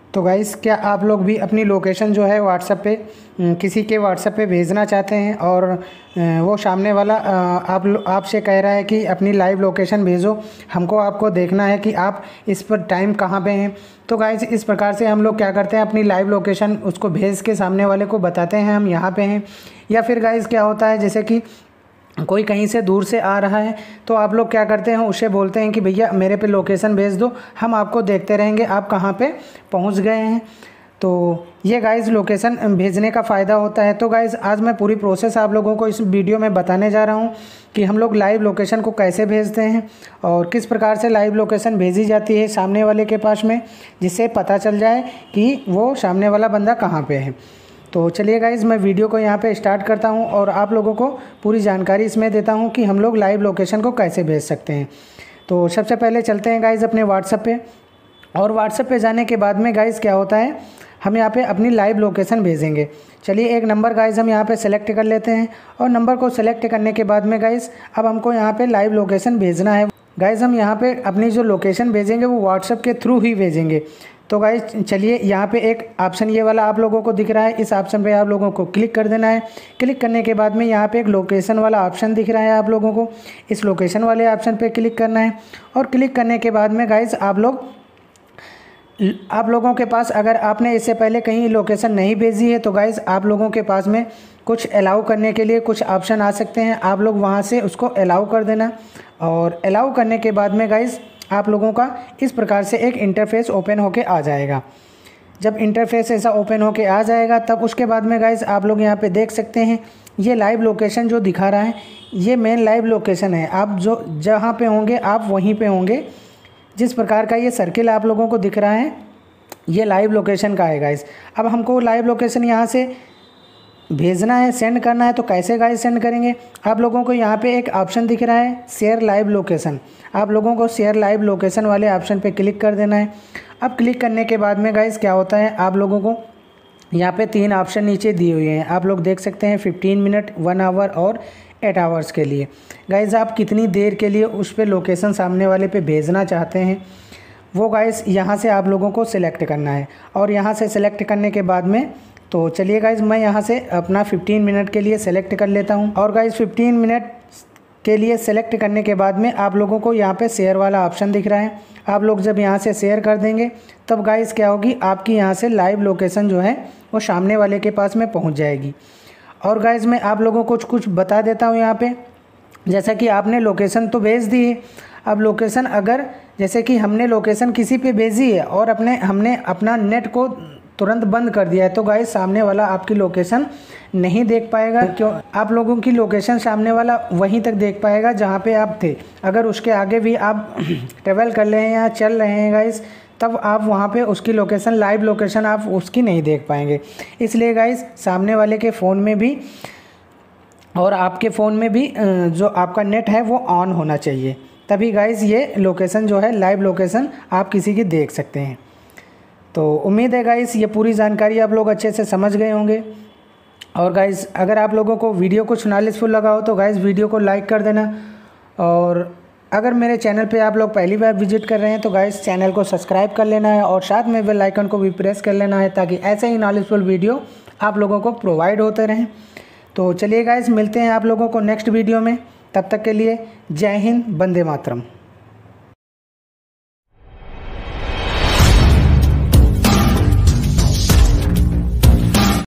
तो गाइस, क्या आप लोग भी अपनी लोकेशन जो है व्हाट्सएप पे किसी के व्हाट्सएप पे भेजना चाहते हैं और वो सामने वाला आपसे कह रहा है कि अपनी लाइव लोकेशन भेजो, हमको आपको देखना है कि आप इस पर टाइम कहाँ पे हैं। तो गाइस, इस प्रकार से हम लोग क्या करते हैं, अपनी लाइव लोकेशन उसको भेज के सामने वाले को बताते हैं हम यहाँ पे हैं। या फिर गाइस क्या होता है, जैसे कि कोई कहीं से दूर से आ रहा है तो आप लोग क्या करते हैं, उसे बोलते हैं कि भैया मेरे पे लोकेशन भेज दो, हम आपको देखते रहेंगे आप कहाँ पे पहुँच गए हैं। तो ये गाइस लोकेशन भेजने का फ़ायदा होता है। तो गाइस, आज मैं पूरी प्रोसेस आप लोगों को इस वीडियो में बताने जा रहा हूँ कि हम लोग लाइव लोकेशन को कैसे भेजते हैं और किस प्रकार से लाइव लोकेशन भेजी जाती है सामने वाले के पास में, जिससे पता चल जाए कि वो सामने वाला बंदा कहाँ पे है। तो चलिए गाइज़, मैं वीडियो को यहाँ पे स्टार्ट करता हूँ और आप लोगों को पूरी जानकारी इसमें देता हूँ कि हम लोग लाइव लोकेशन को कैसे भेज सकते हैं। तो सबसे पहले चलते हैं गाइज़ अपने व्हाट्सएप पे, और व्हाट्सएप पे जाने के बाद में गाइज़ क्या होता है, हम यहाँ पे अपनी लाइव लोकेशन भेजेंगे। चलिए एक नंबर गाइज़ हम यहाँ पे सेलेक्ट कर लेते हैं, और नंबर को सेलेक्ट करने के बाद में गाइज़ अब हमको यहाँ पे लाइव लोकेशन भेजना है। गाइज़ हम यहाँ पे अपनी जो लोकेशन भेजेंगे वो व्हाट्सएप के थ्रू ही भेजेंगे। तो गाइस चलिए, यहाँ पे एक ऑप्शन ये वाला आप लोगों को दिख रहा है, इस ऑप्शन पे आप लोगों को क्लिक कर देना है। क्लिक करने के बाद में यहाँ पे एक लोकेशन वाला ऑप्शन दिख रहा है आप लोगों को, इस लोकेशन वाले ऑप्शन पे क्लिक करना है। और क्लिक करने के बाद में गाइस आप लोगों के पास, अगर आपने इससे पहले कहीं लोकेशन नहीं भेजी है तो गाइस आप लोगों के पास में कुछ अलाउ करने के लिए कुछ ऑप्शन आ सकते हैं, आप लोग वहाँ से उसको अलाउ कर देना। और अलाउ करने के बाद में गाइस आप लोगों का इस प्रकार से एक इंटरफेस ओपन होके आ जाएगा। जब इंटरफेस ऐसा ओपन होके आ जाएगा तब उसके बाद में गाइस आप लोग यहाँ पे देख सकते हैं, ये लाइव लोकेशन जो दिखा रहा है ये मेन लाइव लोकेशन है। आप जो जहाँ पे होंगे आप वहीं पे होंगे। जिस प्रकार का ये सर्किल आप लोगों को दिख रहा है ये लाइव लोकेशन का है गाइस। अब हमको लाइव लोकेशन यहाँ से भेजना है, सेंड करना है, तो कैसे गाइस सेंड करेंगे। आप लोगों को यहाँ पे एक ऑप्शन दिख रहा है शेयर लाइव लोकेशन, आप लोगों को शेयर लाइव लोकेशन वाले ऑप्शन पे क्लिक कर देना है। अब क्लिक करने के बाद में गाइस क्या होता है, आप लोगों को यहाँ पे 3 ऑप्शन नीचे दिए हुए हैं, आप लोग देख सकते हैं 15 मिनट, 1 आवर और 8 आवर्स के लिए। गाइस आप कितनी देर के लिए उस पर लोकेशन सामने वाले पे भेजना चाहते हैं वो गाइस यहाँ से आप लोगों को सिलेक्ट करना है। और यहाँ से सिलेक्ट करने के बाद में, तो चलिए गाइज़ मैं यहाँ से अपना 15 मिनट के लिए सेलेक्ट कर लेता हूँ। और गाइज़ 15 मिनट के लिए सेलेक्ट करने के बाद में आप लोगों को यहाँ पे शेयर वाला ऑप्शन दिख रहा है, आप लोग जब यहाँ से शेयर कर देंगे तब गाइज़ क्या होगी, आपकी यहाँ से लाइव लोकेशन जो है वो सामने वाले के पास में पहुँच जाएगी। और गाइज़ मैं आप लोगों को कुछ बता देता हूँ यहाँ पर, जैसा कि आपने लोकेशन तो भेज दी है, अब लोकेशन अगर जैसे कि हमने लोकेशन किसी पे भेजी है और हमने अपना नेट को तुरंत बंद कर दिया है तो गाइस सामने वाला आपकी लोकेशन नहीं देख पाएगा। क्यों, आप लोगों की लोकेशन सामने वाला वहीं तक देख पाएगा जहाँ पे आप थे। अगर उसके आगे भी आप ट्रेवल कर रहे हैं या चल रहे हैं गाइस, तब आप वहाँ पे उसकी लोकेशन, लाइव लोकेशन आप उसकी नहीं देख पाएंगे। इसलिए गाइस सामने वाले के फ़ोन में भी और आपके फ़ोन में भी जो आपका नेट है वो ऑन होना चाहिए, तभी गाइस ये लोकेशन जो है लाइव लोकेशन आप किसी की देख सकते हैं। तो उम्मीद है गाइस ये पूरी जानकारी आप लोग अच्छे से समझ गए होंगे। और गाइस अगर आप लोगों को वीडियो कुछ नॉलेजफुल लगा हो तो गाइस वीडियो को लाइक कर देना। और अगर मेरे चैनल पे आप लोग पहली बार विजिट कर रहे हैं तो गाइस चैनल को सब्सक्राइब कर लेना है और साथ में बेल आइकन को भी प्रेस कर लेना है, ताकि ऐसे ही नॉलेजफुल वीडियो आप लोगों को प्रोवाइड होते रहें। तो चलिए गाइस मिलते हैं आप लोगों को नेक्स्ट वीडियो में, तब तक के लिए जय हिंद, वंदे मातरम।